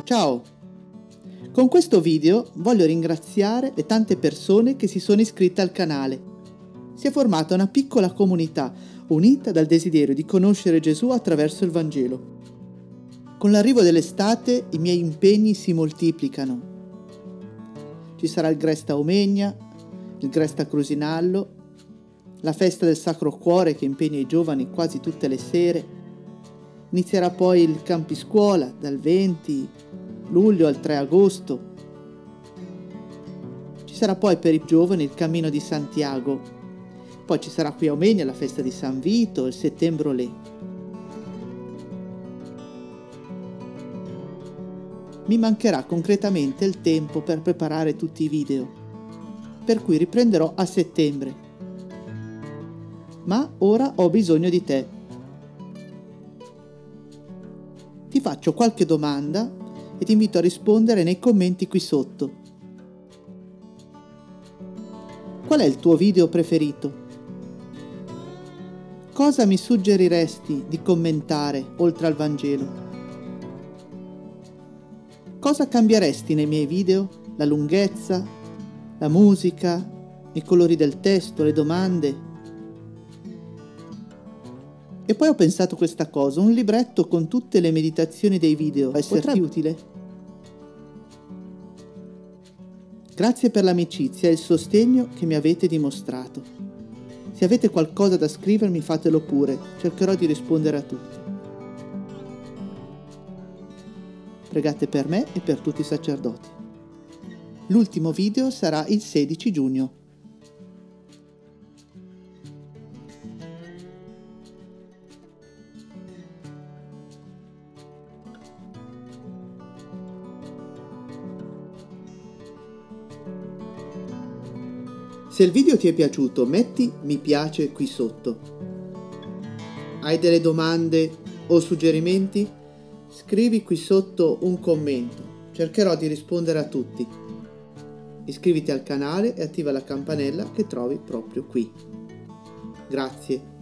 Ciao! Con questo video voglio ringraziare le tante persone che si sono iscritte al canale. Si è formata una piccola comunità unita dal desiderio di conoscere Gesù attraverso il Vangelo. Con l'arrivo dell'estate i miei impegni si moltiplicano. Ci sarà il Gresta Omegna, il Gresta Crusinallo, la festa del Sacro Cuore che impegna i giovani quasi tutte le sere. Inizierà poi il campiscuola dal 20 luglio al 3 agosto. Ci sarà poi per i giovani il Cammino di Santiago. Poi ci sarà qui a Omegna la festa di San Vito, il Settembrolè. Mi mancherà concretamente il tempo per preparare tutti i video, per cui riprenderò a settembre. Ma ora ho bisogno di te. Ti faccio qualche domanda e ti invito a rispondere nei commenti qui sotto. Qual è il tuo video preferito? Cosa mi suggeriresti di commentare oltre al Vangelo? Cosa cambieresti nei miei video? La lunghezza, la musica, i colori del testo, le domande? E poi ho pensato questa cosa, un libretto con tutte le meditazioni dei video, può esserti utile? Grazie per l'amicizia e il sostegno che mi avete dimostrato. Se avete qualcosa da scrivermi fatelo pure, cercherò di rispondere a tutti. Pregate per me e per tutti i sacerdoti. L'ultimo video sarà il 16 giugno. Se il video ti è piaciuto, metti mi piace qui sotto. Hai delle domande o suggerimenti? Scrivi qui sotto un commento, cercherò di rispondere a tutti. Iscriviti al canale e attiva la campanella che trovi proprio qui. Grazie.